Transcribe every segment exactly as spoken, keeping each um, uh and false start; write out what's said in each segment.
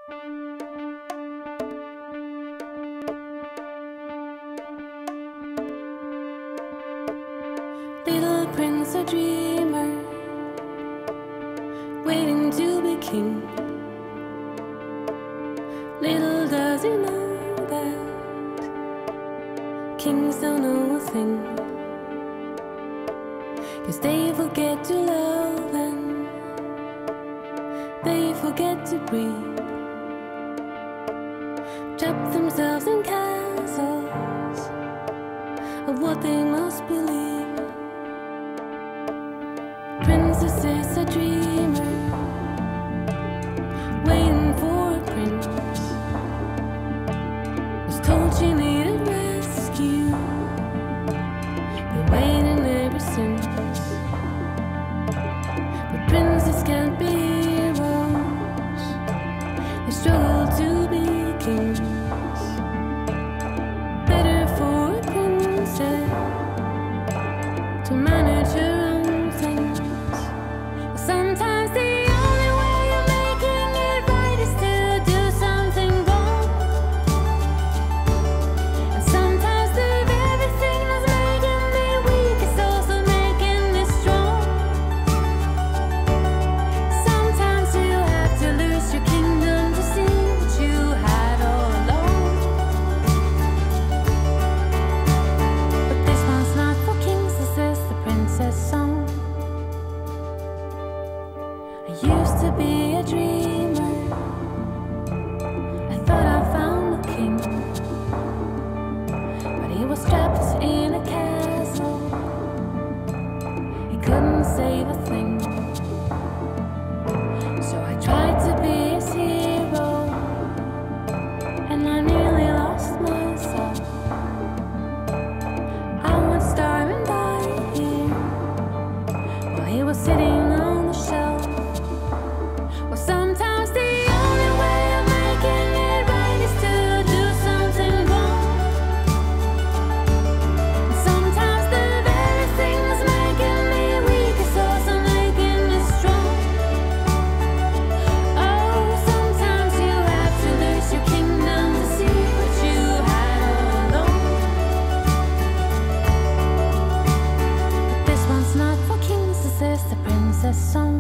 Little prince, a dreamer, waiting to be king. Little does he know that kings don't know a thing, 'cause they forget to love and they forget to breathe. Trap themselves in castles of what they must believe. Princess is a dreamer, waiting for a prince, was told she needed rescue, been waiting ever since. But princes can't be heroes, they struggle to be kings. Better for a princess to manage her own things. Sometimes the only way of making it right is to do something wrong. And sometimes the very thing that's making me weak is also making me strong. Sometimes you have to lose your kingdom to see what you had all along. But this one's not for kings, this is the princess song. I used to be a dreamer, I thought I found a king, but he was trapped in a castle, he couldn't save a thing. So I tried to be his hero, and I nearly lost myself. I would starve and die here, while he was sitting on the shelf. Well, sometimes the only way of making it right is to do something wrong. And sometimes the very thing that's making me weak is also making me strong. Oh, sometimes you have to lose your kingdom to see what you had all along. But this one's not for kings, this is the princess song.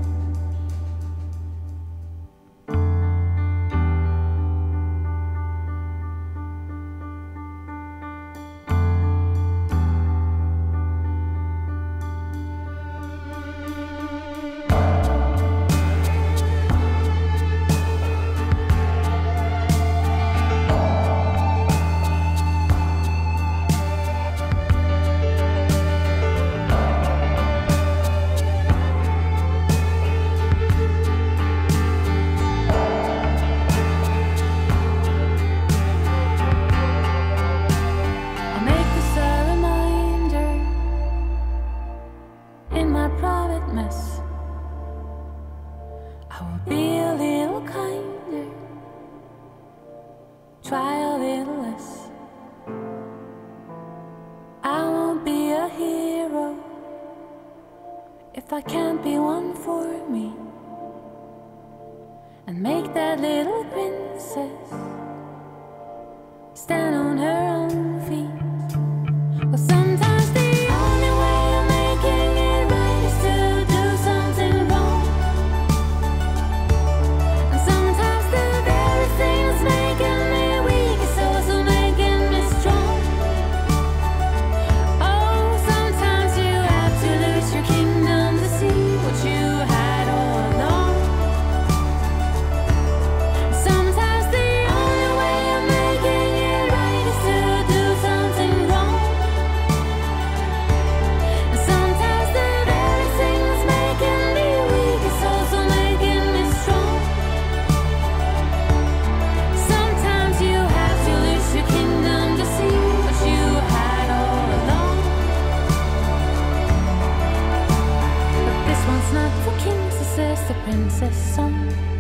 I'll make this a reminder in my private mess. I will be a little kinder, try a little less. I won't be a hero if I can't be one for me, and make that little princess stand on her own feet. Well, sometimes the only way of making it right is to do something wrong. And sometimes the very thing that's making me weak is also making me strong. Oh, sometimes you have to lose your kingdom to see what you had all along. Sometimes the only way of making it right is to do something wrong. And sometimes the very thing that's making me weak is also making me strong. Sometimes you have to lose your kingdom to see what you had all along. But this one's not for kings, this is the princess song.